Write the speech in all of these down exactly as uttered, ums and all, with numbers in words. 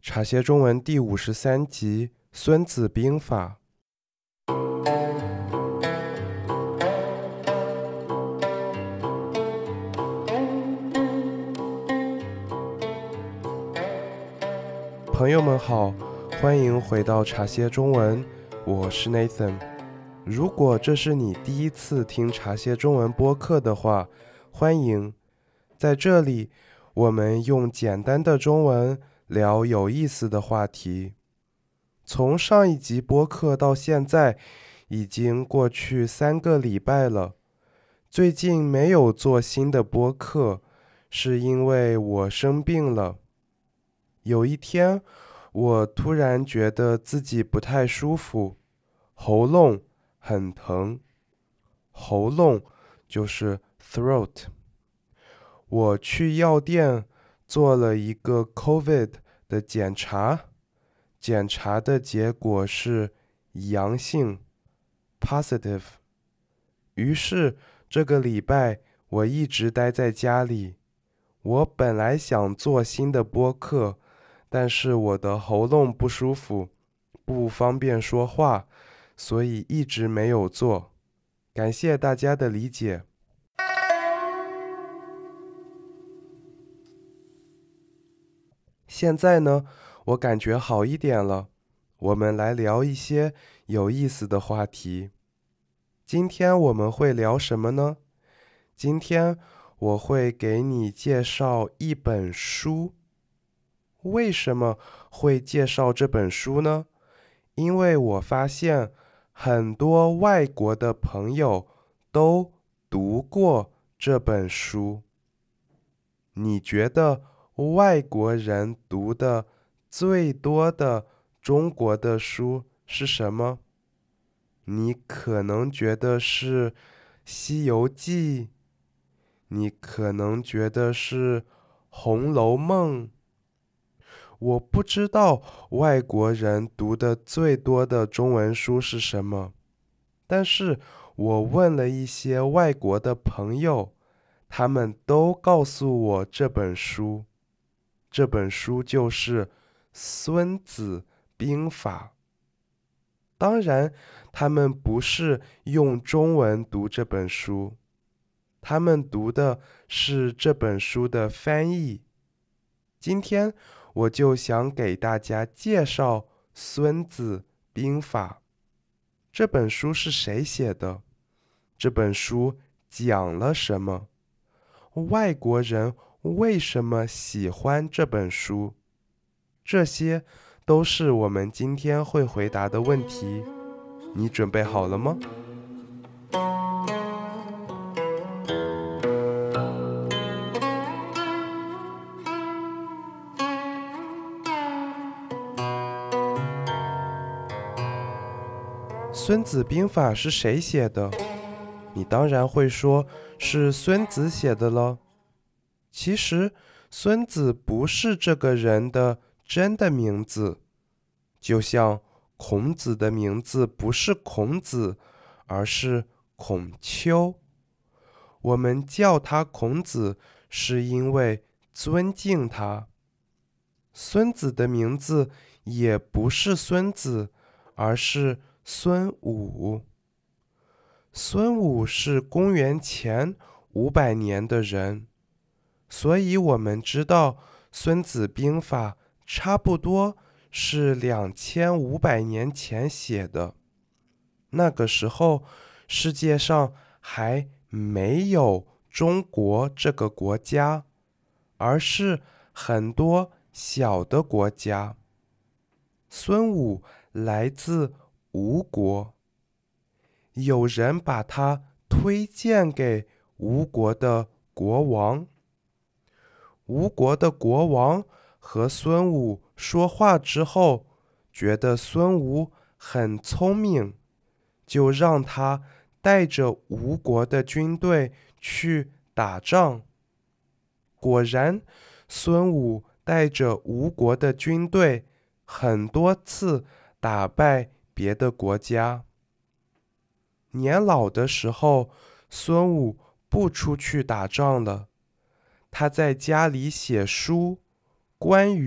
茶歇中文第五十三集《孙子兵法》。朋友们好，欢迎回到茶歇中文，我是 Nathan。如果这是你第一次听茶歇中文播客的话，欢迎。在这里，我们用简单的中文聊有意思的话题。从上一集播客到现在，已经过去三个礼拜了。最近没有做新的播客，是因为我生病了。有一天，我突然觉得自己不太舒服，喉咙很疼。喉咙就是 throat。我去药店做了一个 COVID 的检查，检查的结果是阳性 positive。于是这个礼拜我一直待在家里。我本来想做新的播客，但是我的喉咙不舒服，不方便说话，所以一直没有做。感谢大家的理解。现在呢，我感觉好一点了。我们来聊一些有意思的话题。今天我们会聊什么呢？今天我会给你介绍一本书。为什么会介绍这本书呢？因为我发现很多外国的朋友都读过这本书。你觉得外国人读的最多的中国的书是什么？你可能觉得是《西游记》，你可能觉得是《红楼梦》。我不知道外国人读的最多的中文书是什么，但是我问了一些外国的朋友，他们都告诉我这本书。这本书就是《孙子兵法》。当然，他们不是用中文读这本书，他们读的是这本书的翻译。今天我就想给大家介绍《孙子兵法》。这本书是谁写的？这本书讲了什么？外国人为什么喜欢这本书？这些都是我们今天会回答的问题。你准备好了吗？孙子兵法是谁写的？你当然会说是孙子写的了。其实孙子不是这个人的真的名字，就像孔子的名字不是孔子，而是孔丘。我们叫他孔子是因为尊敬他。孙子的名字也不是孙子，而是孙武。孙武是公元前五百年的人，所以我们知道《孙子兵法》差不多是两千五百年前写的。那个时候，世界上还没有中国这个国家，而是很多小的国家。孙武来自吴国，有人把他推荐给吴国的国王。吴国的国王和孙武说话之后，觉得孙武很聪明，就让他带着吴国的军队去打仗。果然，孙武带着吴国的军队很多次打败别的国家。年老的时候，孙武不出去打仗了，他在家里写书，关于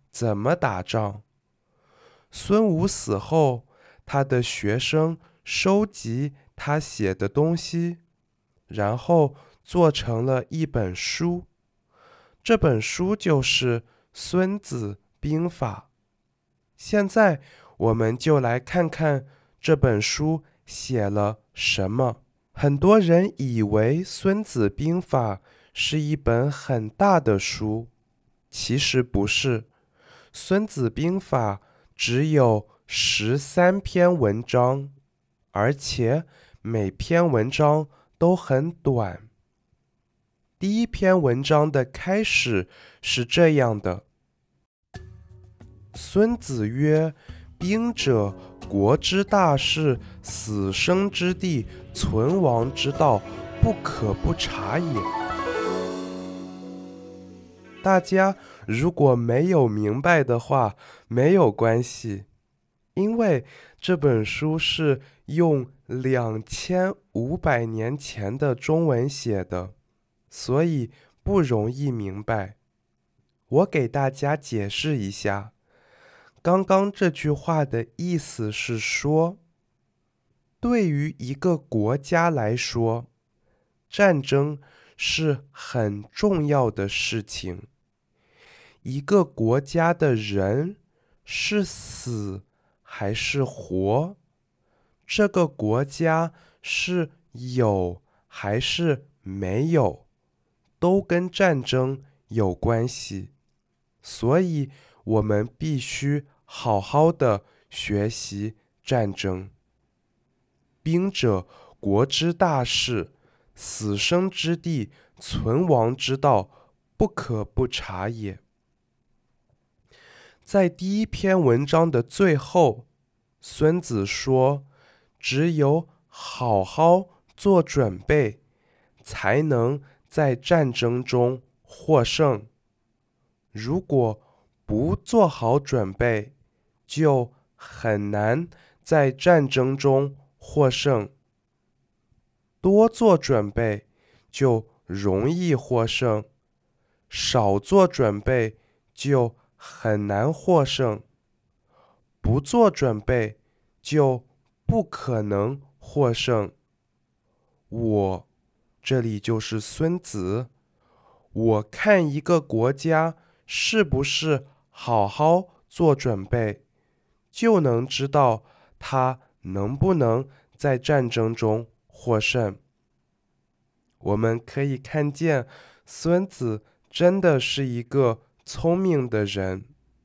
怎么打仗。孙武死后，他的学生收集他写的东西，然后做成了一本书。这本书就是《孙子兵法》。现在我们就来看看这本书写了什么。很多人以为《孙子兵法》是一本很大的书，其实不是。《孙子兵法》只有十三篇文章，而且每篇文章都很短。第一篇文章的开始是这样的：孙子曰：兵者，国之大事，死生之地，存亡之道，不可不察也。大家如果没有明白的话，没有关系，因为这本书是用两千五百年前的中文写的，所以不容易明白。我给大家解释一下，刚刚这句话的意思是说，对于一个国家来说，战争是很重要的事情。一个国家的人是死还是活，这个国家是有还是没有，都跟战争有关系。所以我们必须好好的学习战争。兵者，国之大事，死生之地，存亡之道，不可不察也。在第一篇文章的最后，孙子说，只有好好做准备，才能在战争中获胜。如果不做好准备，就很难在战争中获胜。多做准备就容易获胜，少做准备就很难获胜。不做准备就不可能获胜。我，这里就是孙子，我看一个国家是不是好好做准备，就能知道他能不能在战争中获胜。我们可以看见，孙子真的是一个聪明的人。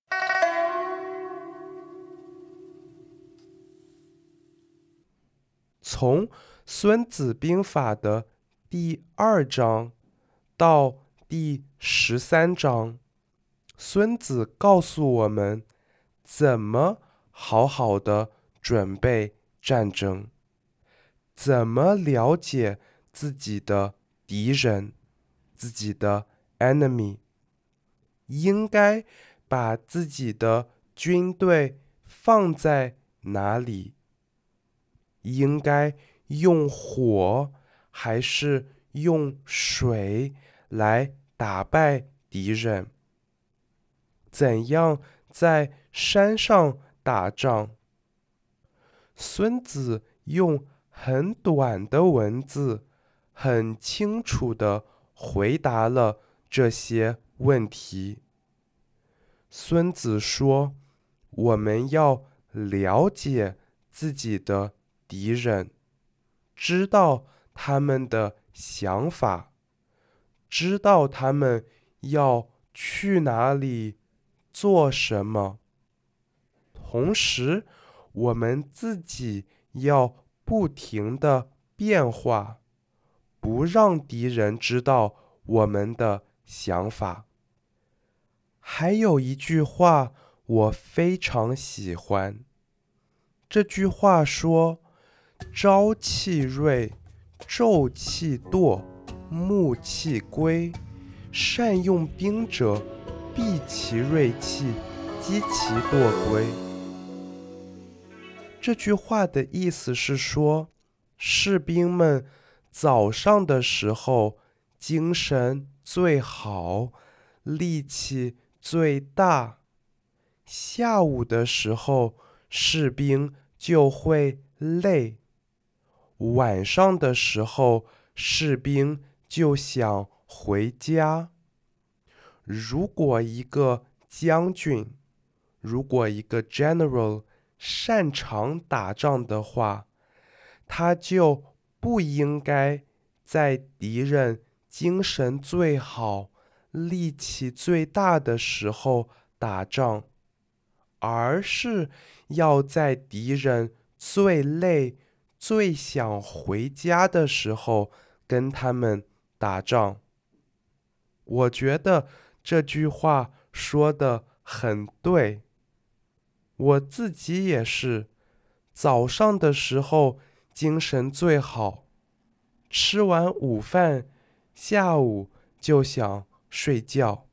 从《孙子兵法》的第二章到第十三章，孙子告诉我们怎么好好的准备战争，怎么了解自己的敌人，自己的 enemy， 应该把自己的军队放在哪里，应该用火还是用水来打败敌人，怎样在山上打仗。孙子用很短的文字，很清楚地回答了这些问题。孙子说，我们要了解自己的敌人，知道他们的想法，知道他们要去哪里，做什么。同时，我们自己要不停地变化，不让敌人知道我们的想法。还有一句话我非常喜欢，这句话说，朝气锐，昼气惰，暮气归。善用兵者，避其锐气，击其惰归。这句话的意思是说，士兵们早上的时候精神最好，力气最大， 下午的时候士兵就会累，晚上的时候士兵就想回家。如果一个将军，如果一个 general 擅长打仗的话，他就不应该在敌人精神最好、力气最大的时候打仗，而是要在敌人最累、最想回家的时候跟他们打仗。我觉得这句话说得很对。我自己也是，早上的时候精神最好，吃完午饭，下午就想睡觉。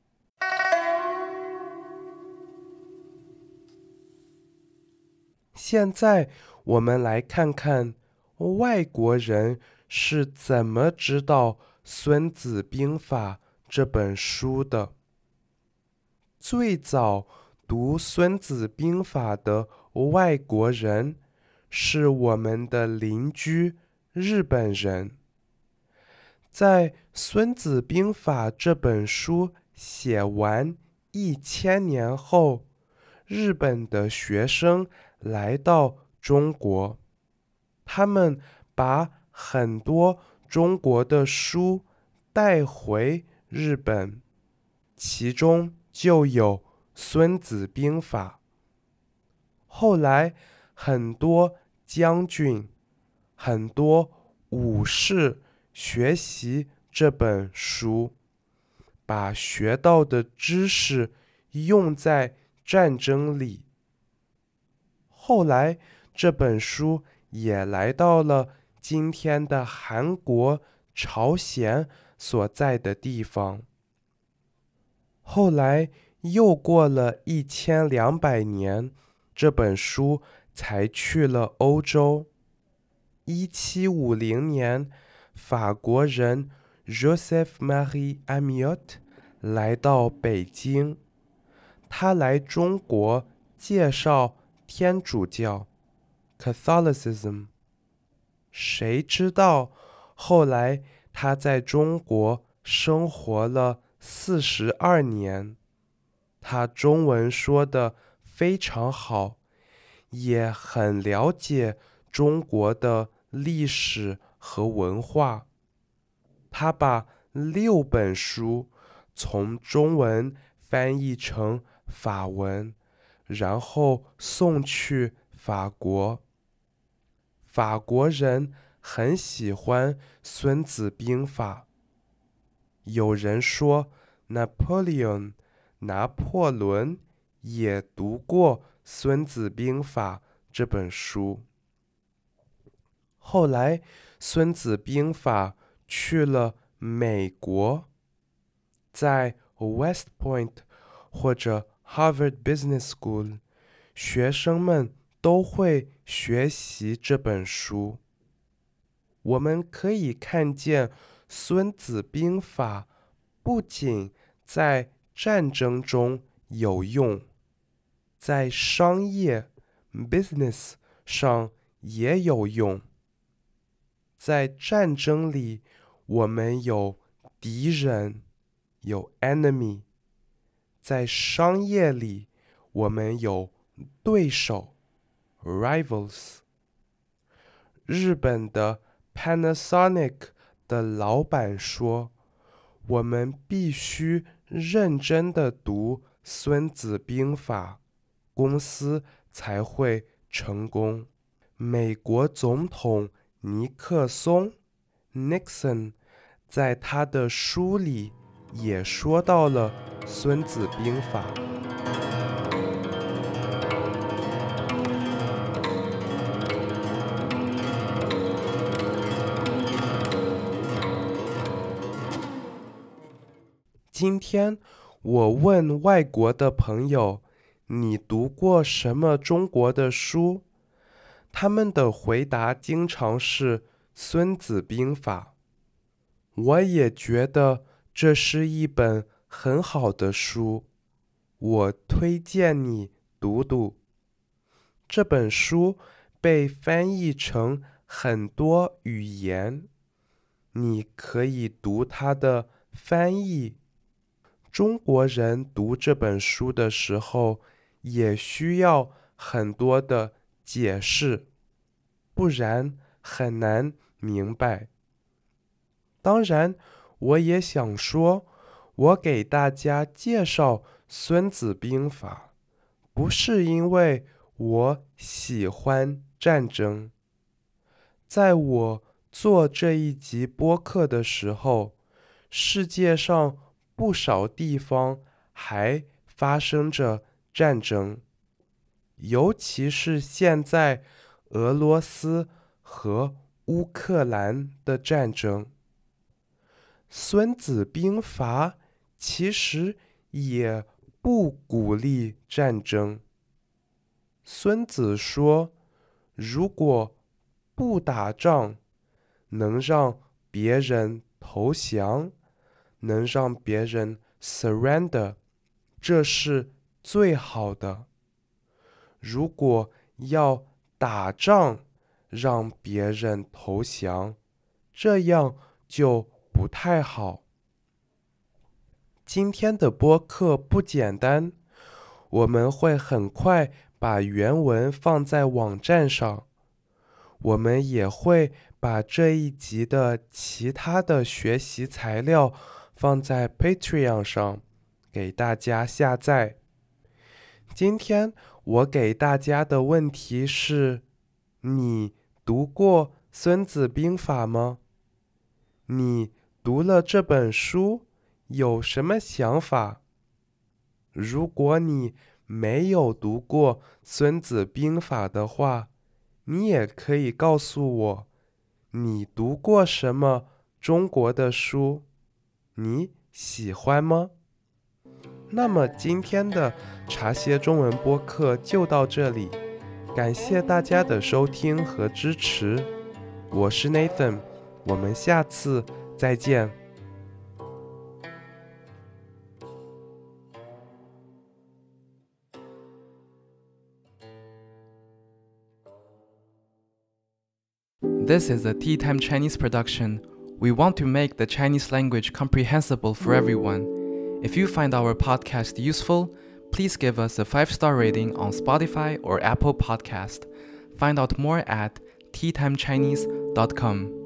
现在我们来看看外国人是怎么知道《孙子兵法》这本书的。最早读《孙子兵法》的外国人是我们的邻居日本人。在《孙子兵法》这本书写完一千年后，日本的学生来到中国，他们把很多中国的书带回日本，其中就有《孙子兵法》。后来很多将军、很多武士学习这本书，把学到的知识用在战争里。后来这本书也来到了今天的韩国、朝鲜所在的地方。后来又过了一千两百年，这本书才去了欧洲。一七五零年，法国人 Joseph-Marie Amiot 来到北京，他来中国介绍天主教 Catholicism。 谁知道后来他在中国生活了四十二年，他中文说得非常好，也很了解中国的历史和文化。他把六本书从中文翻译成法文，然后送去法国。法国人很喜欢《孙子兵法》。有人说 Napoleon 拿破仑也读过《孙子兵法》这本书。后来《孙子兵法》去了美国，在 West Point 或者 Harvard Business School， 学生们都会学习这本书。我们可以看见《孙子兵法》不仅在战争中有用，在商业 business 上也有用。在战争里，我们有敌人，有 enemy； 在商业里，我们有对手 rivals。 日本的 Panasonic 的老板说，我们必须认真地读《孙子兵法》，公司才会成功。美国总统尼克松 Nixon 在他的书里也说到了《孙子兵法》。今天我问外国的朋友，你读过什么中国的书？他们的回答经常是《孙子兵法》。我也觉得这是一本很好的书。 我推荐你读读。这本书被翻译成很多语言，你可以读它的翻译。中国人读这本书的时候，也需要很多的解释，不然很难明白。当然，我也想说，我给大家介绍《孙子兵法》，不是因为我喜欢战争。在我做这一集播客的时候，世界上不少地方还发生着战争，尤其是现在俄罗斯和乌克兰的战争。孙子兵法其实也不鼓励战争。孙子说，如果不打仗，能让别人投降，能让别人 surrender， 这是最好的。如果要打仗，让别人投降，这样就不太好。今天的播客不简单，我们会很快把原文放在网站上，我们也会把这一集的其他的学习材料放在 Patreon 上给大家下载。今天我给大家的问题是：你读过《孙子兵法》吗？你读了这本书，有什么想法？如果你没有读过《孙子兵法》的话，你也可以告诉我，你读过什么中国的书？你喜欢吗？那么今天的茶歇中文播客就到这里，感谢大家的收听和支持。我是 Nathan， 我们下次再见。 This is a Tea Time Chinese production. We want to make the Chinese language comprehensible for everyone. If you find our podcast useful, please give us a five-star rating on Spotify or Apple Podcast. Find out more at tea time chinese dot com.